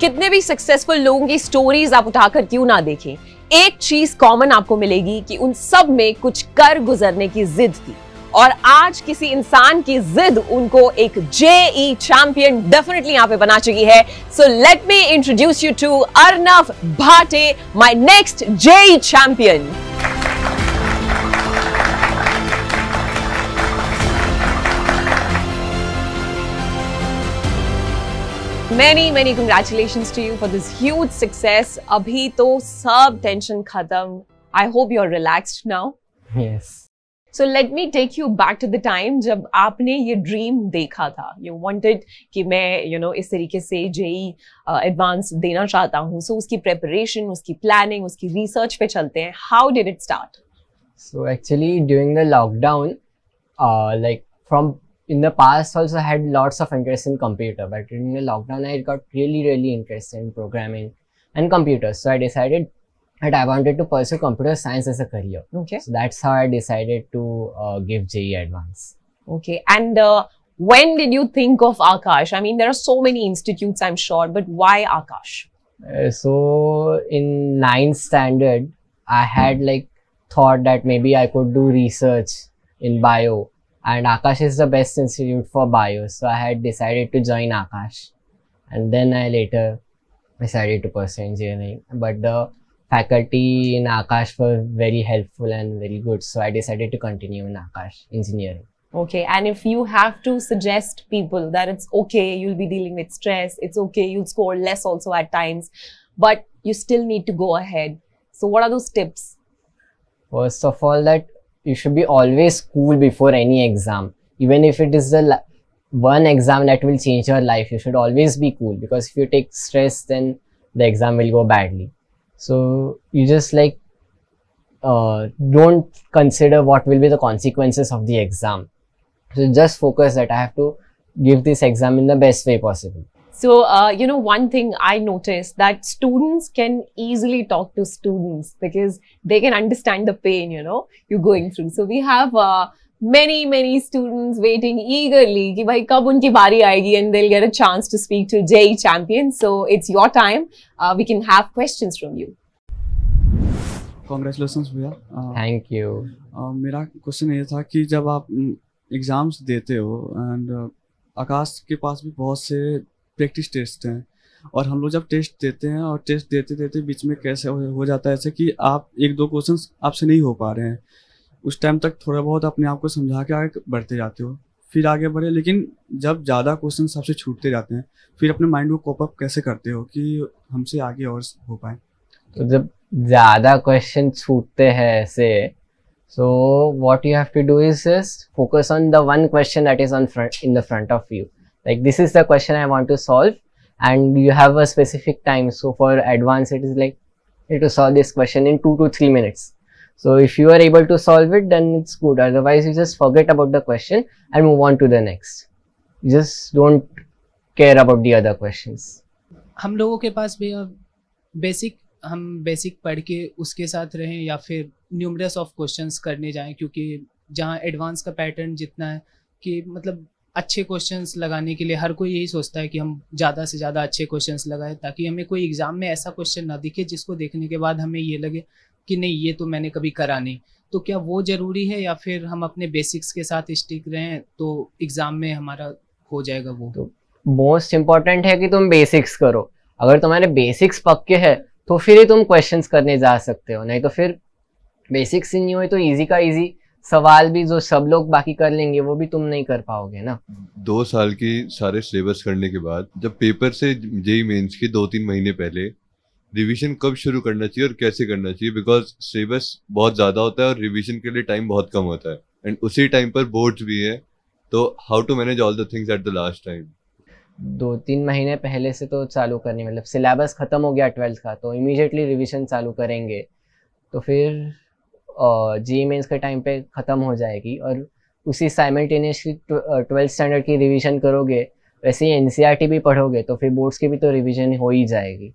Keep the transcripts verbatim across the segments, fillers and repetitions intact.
कितने भी सक्सेसफुल लोगों की स्टोरीज आप उठाकर क्यों ना देखें, एक चीज कॉमन आपको मिलेगी कि उन सब में कुछ कर गुजरने की जिद थी। और आज किसी इंसान की जिद उनको एक जेई चैंपियन डेफिनेटली यहां पे बना चुकी है। So let me introduce you to Arnav Bhate, my next JEE champion. Many many congratulations to you for this huge success. अभी तो सब टेंशन खत्म. I hope you're relaxed now. Yes. So let me take you back to the time जब आपने ये dream देखा था. You wanted कि मैं you know इस तरीके से जेई एडवांस देना चाहता हूँ. So उसकी preparation, उसकी planning, उसकी research पे चलते हैं. How did it start? So actually during the lockdown, uh, like from in the past also I had lots of interest in computer, but during the lockdown I got really really interested in programming and computers. So I decided that I wanted to pursue computer science as a career. Okay. So that's how I decided to uh, give J E E Advance. Okay. And uh, when did you think of Aakash? I mean, there are so many institutes, I'm sure, but why Aakash? Uh, so in ninth standard, I had like thought that maybe I could do research in bio. And Aakash is the best institute for bio, so I had decided to join Aakash, and then I later decided to pursue engineering. But the faculty in Aakash were very helpful and very good, so I decided to continue in Aakash engineering. Okay, and if you have to suggest people that it's okay, you'll be dealing with stress, it's okay, you'll score less also at times, but you still need to go ahead. So what are those tips? First of all, that you should be always cool before any exam. Even if it is the one exam that will change your life, you should always be cool, because if you take stress, then the exam will go badly. So you just like uh, don't consider what will be the consequences of the exam. So just focus that I have to give this exam in the best way possible. So, uh, you know, one thing I noticed that students can easily talk to students because they can understand the pain, you know, you're going through. So we have uh, many, many students waiting eagerly कि भाई कब उनकी बारी आएगी, and they'll get a chance to speak to J E E champion. So it's your time. Uh, we can have questions from you. Congratulations भैया. Thank you. Uh, मेरा question ये था कि जब आप एग्जाम्स देते हो, एंड आकाश के पास भी बहुत से प्रैक्टिस टेस्ट हैं, और हम लोग जब टेस्ट देते हैं और टेस्ट देते देते बीच में कैसे हो, हो जाता है ऐसे कि आप एक दो क्वेश्चंस आपसे नहीं हो पा रहे हैं, उस टाइम तक थोड़ा बहुत अपने आप को समझा के आगे बढ़ते जाते हो, फिर आगे बढ़े, लेकिन जब ज़्यादा क्वेश्चंस आपसे छूटते जाते हैं, फिर अपने माइंड को कोप अप कैसे करते हो कि हमसे आगे और हो पाए? तो जब ज़्यादा क्वेश्चन छूटते हैं ऐसे, so what you have to do is just focus on the one question that is on front in the front of you. Like, this is the question I want to solve, and you have a specific time. So for advance, it is like you have to solve this question in two to three minutes. So if you are able to solve it, then it's good. Otherwise, you just forget about the question and move on to the next. You just don't care about the other questions. हम लोगों के पास भी basic हम basic पढ़ के उसके साथ रहें, या फिर न्यूमरस ऑफ क्वेश्चंस करने जाएं, क्योंकि जहाँ एडवांस का पैटर्न जितना है कि मतलब अच्छे क्वेश्चंस लगाने के लिए हर कोई यही सोचता है कि हम ज़्यादा से ज़्यादा अच्छे क्वेश्चंस लगाएं, ताकि हमें कोई एग्ज़ाम में ऐसा क्वेश्चन ना दिखे जिसको देखने के बाद हमें ये लगे कि नहीं, ये तो मैंने कभी करा नहीं। तो क्या वो ज़रूरी है, या फिर हम अपने बेसिक्स के साथ स्टिक रहें तो एग्ज़ाम में हमारा हो जाएगा? वो तो मोस्ट इम्पॉर्टेंट है कि तुम बेसिक्स करो। अगर तुम्हारे बेसिक्स पक्के हैं तो फिर ही तुम क्वेश्चंस करने जा सकते हो, नहीं तो फिर बेसिक्स ही नहीं हुए तो इजी का इजी सवाल भी जो सब लोग बाकी कर लेंगे वो भी तुम नहीं कर पाओगे ना। दो साल की सारे सिलेबस करने के बाद जब पेपर से जेई मेंस के दो तीन महीने पहले रिवीजन कब शुरू करना चाहिए और कैसे करना चाहिए, बिकॉज सिलेबस बहुत ज़्यादा होता है और रिवीजन के लिए टाइम बहुत कम होता है, एंड उसी टाइम पर बोर्ड्स भी है, तो how to manage all the things at the last time? दो तीन महीने पहले से तो चालू करनी, मतलब सिलेबस ख़त्म हो गया ट्वेल्थ का तो इमीडिएटली रिवीजन चालू करेंगे तो फिर जेईई मेंस के टाइम पे ख़त्म हो जाएगी, और उसी साइमल्टेनियसली ट्वेल्थ स्टैंडर्ड की रिवीजन करोगे, वैसे ही एनसीईआरटी भी पढ़ोगे तो फिर बोर्ड्स की भी तो रिवीजन हो ही जाएगी।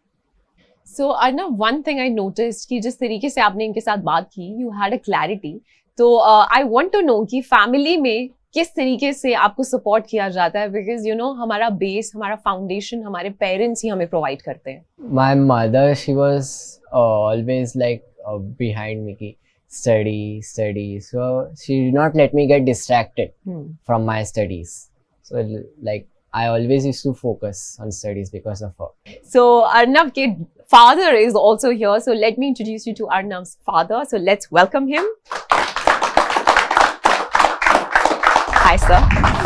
So Arnav, one thing I noticed कि जिस तरीके से आपने इनके साथ बात की, यू हैड अ क्लैरिटी, तो आई वांट टू नो कि फैमिली में किस तरीके से आपको सपोर्ट किया जाता है? बिकॉज यू नो हमारा बेस, हमारा फाउंडेशन हमारे पेरेंट्स ही हमें प्रोवाइड करते हैं. My mother, she was uh, always like uh, behind me ki study, study. So she did not let me get distracted Hmm. from my studies. So like I always used to focus on studies because of her. So Arnav ke father is also here. So let me introduce you to Arnav's father. So let's welcome him. Hi sir.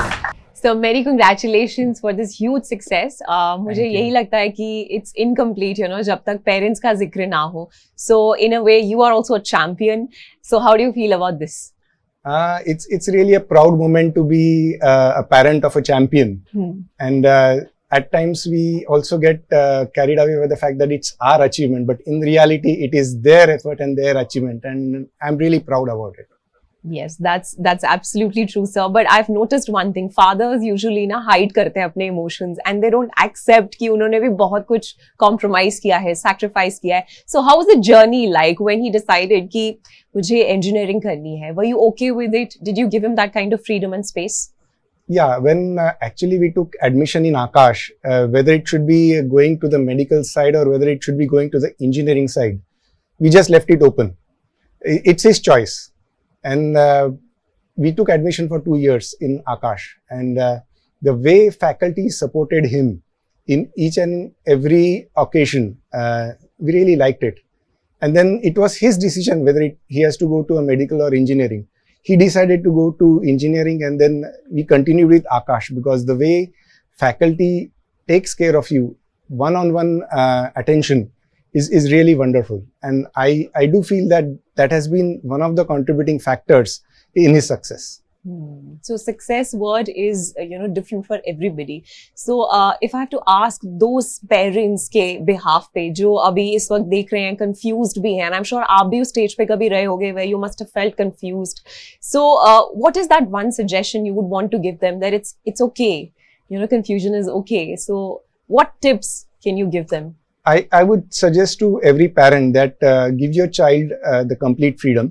So many congratulations for this huge success. Uh, मुझे Thank you. यही लगता है कि it's incomplete, you know, जब तक parents का जिक्र ना हो. So in a way, you are also a champion. So how do you feel about this? Uh, it's it's really a proud moment to be uh, a parent of a champion, Hmm. and uh, at times we also get uh, carried away with the fact that it's our achievement, but in reality, it is their effort and their achievement, and I'm really proud about it. Yes, that's that's absolutely true, sir. But I've noticed one thing: fathers usually ना hide करते हैं अपने emotions, and they don't accept कि उन्होंने भी बहुत कुछ compromise किया है, sacrifice किया है. So how was the journey like when he decided कि मुझे engineering करनी है? Were you okay with it? Did you give him that kind of freedom and space? Yeah, when uh, actually we took admission in Aakash, uh, whether it should be going to the medical side or whether it should be going to the engineering side, we just left it open. I- It's his choice. And uh, we took admission for two years in Aakash, and uh, the way faculty supported him in each and every occasion, uh, we really liked it. And then it was his decision whether it, he has to go to a medical or engineering. He decided to go to engineering, and then we continued with Aakash because the way faculty takes care of you, one-on-one uh, attention is, is really wonderful. And I, I do feel that that has been one of the contributing factors in his success. Hmm. So success word is uh, you know different for everybody. So uh, if I have to ask those parents के behalf पे जो अभी इस वक्त देख रहे हैं, confused भी हैं, and I'm sure आप भी उस stage पे कभी रहे होगे where you must have felt confused. So uh, what is that one suggestion you would want to give them that it's it's okay, you know, confusion is okay. So what tips can you give them? I, I would suggest to every parent that uh, give your child uh, the complete freedom.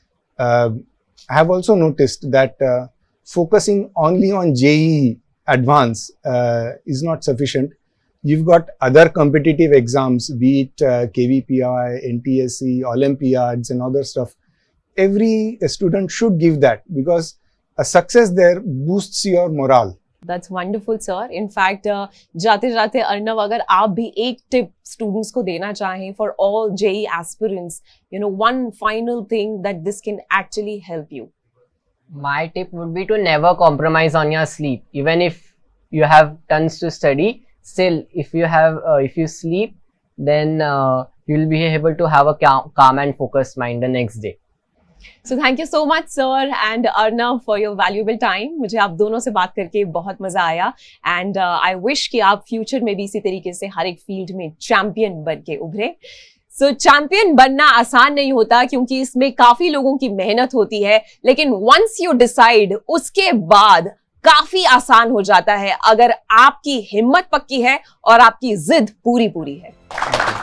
Uh, I have also noticed that uh, focusing only on J E E advance uh, is not sufficient. You've got other competitive exams, be it uh, K V P I, N T S C, Olympiads and other stuff. Every student should give that because a success there boosts your morale. That's wonderful, sir. In fact, uh, जाते जाते अर्नव अगर आप भी एक tip students को देना चाहें for all J E E aspirants, you know, one final thing that this can actually help you. My tip would be to never compromise on your sleep. Even if you have tons to study, still if you have uh, if you sleep, then uh, you'll be able to have a cal calm and focused mind the next day. So thank you so much, sir, and Arnav for your valuable time. मुझे आप दोनों से बात करके बहुत मजा आया, and uh, I wish कि आप फ्यूचर में भी इसी तरीके से हर एक फील्ड में चैंपियन बन के उभरे. सो so, चैंपियन बनना आसान नहीं होता क्योंकि इसमें काफी लोगों की मेहनत होती है, लेकिन वंस यू डिसाइड उसके बाद काफी आसान हो जाता है अगर आपकी हिम्मत पक्की है और आपकी जिद पूरी पूरी है.